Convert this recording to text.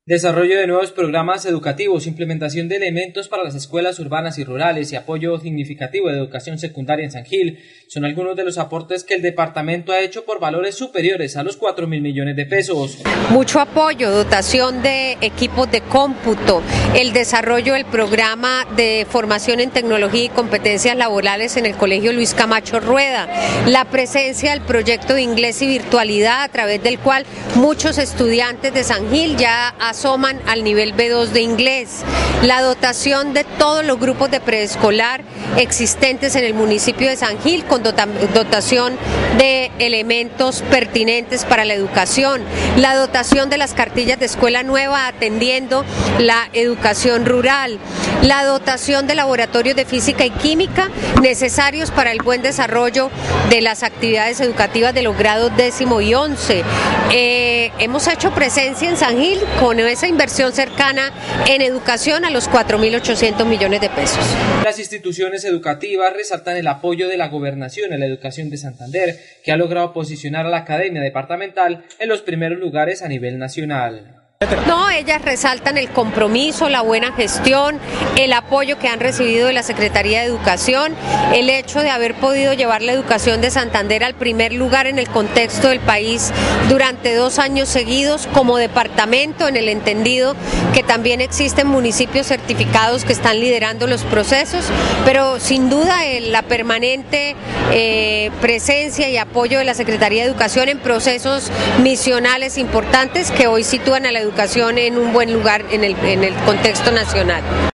Desarrollo de nuevos programas educativos, implementación de elementos para las escuelas urbanas y rurales y apoyo significativo de educación secundaria en San Gil son algunos de los aportes que el departamento ha hecho por valores superiores a los 4.000 millones de pesos. Mucho apoyo, dotación de equipos de cómputo, el desarrollo del programa de formación en tecnología y competencias laborales en el Colegio Luis Camacho Rueda, la presencia del proyecto de inglés y virtualidad a través del cual muchos estudiantes de San Gil ya asoman al nivel B2 de inglés, la dotación de todos los grupos de preescolar existentes en el municipio de San Gil con dotación de elementos pertinentes para la educación, la dotación de las cartillas de escuela nueva atendiendo la educación rural, la dotación de laboratorios de física y química necesarios para el buen desarrollo de las actividades educativas de los grados 10º y 11. Hemos hecho presencia en San Gil con esa inversión cercana en educación a los 4.800 millones de pesos. Las instituciones educativas resaltan el apoyo de la Gobernación a la educación de Santander, que ha logrado posicionar a la Academia Departamental en los primeros lugares a nivel nacional. No, ellas resaltan el compromiso, la buena gestión, el apoyo que han recibido de la Secretaría de Educación, el hecho de haber podido llevar la educación de Santander al primer lugar en el contexto del país durante 2 años seguidos como departamento, en el entendido que también existen municipios certificados que están liderando los procesos, pero sin duda la permanente presencia y apoyo de la Secretaría de Educación en procesos misionales importantes que hoy sitúan a la educación en un buen lugar en el contexto nacional.